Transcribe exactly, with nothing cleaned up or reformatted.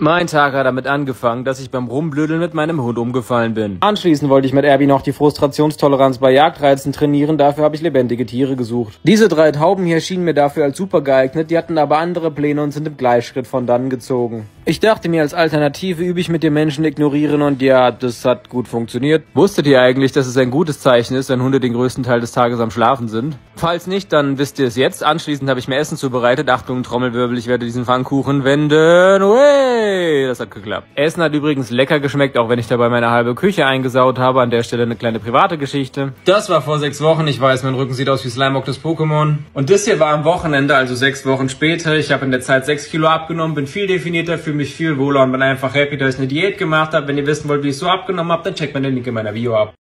Mein Tag hat damit angefangen, dass ich beim Rumblödeln mit meinem Hund umgefallen bin. Anschließend wollte ich mit Erbi noch die Frustrationstoleranz bei Jagdreizen trainieren, dafür habe ich lebendige Tiere gesucht. Diese drei Tauben hier schienen mir dafür als super geeignet, die hatten aber andere Pläne und sind im Gleichschritt von dannen gezogen. Ich dachte mir, als Alternative übe ich mit dem Menschen ignorieren und ja, das hat gut funktioniert. Wusstet ihr eigentlich, dass es ein gutes Zeichen ist, wenn Hunde den größten Teil des Tages am Schlafen sind? Falls nicht, dann wisst ihr es jetzt. Anschließend habe ich mir Essen zubereitet. Achtung, Trommelwirbel, ich werde diesen Pfannkuchen wenden. Way! Das hat geklappt. Essen hat übrigens lecker geschmeckt, auch wenn ich dabei meine halbe Küche eingesaut habe. An der Stelle eine kleine private Geschichte. Das war vor sechs Wochen. Ich weiß, mein Rücken sieht aus wie Slimeock das Pokémon. Und das hier war am Wochenende, also sechs Wochen später. Ich habe in der Zeit sechs Kilo abgenommen, bin viel definierter, fühle mich viel wohler und bin einfach happy, dass ich eine Diät gemacht habe. Wenn ihr wissen wollt, wie ich so abgenommen habe, dann checkt mal den Link in meiner Bio ab.